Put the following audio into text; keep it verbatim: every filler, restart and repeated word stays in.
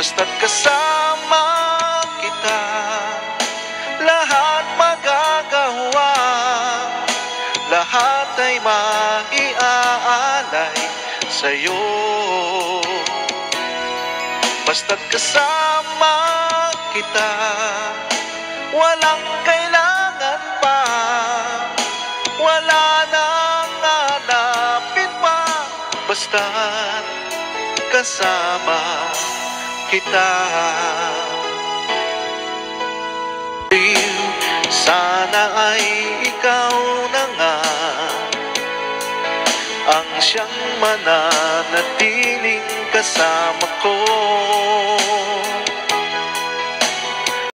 Basta't kasama kita, lahat magagawa, lahat ay maiaalay sa'yo. Basta't kasama kita, walang kailangan pa, wala nang hanapin pa. Basta't kasama kita. Sana ay ikaw na nga ang siyang mananatiling kasama ko.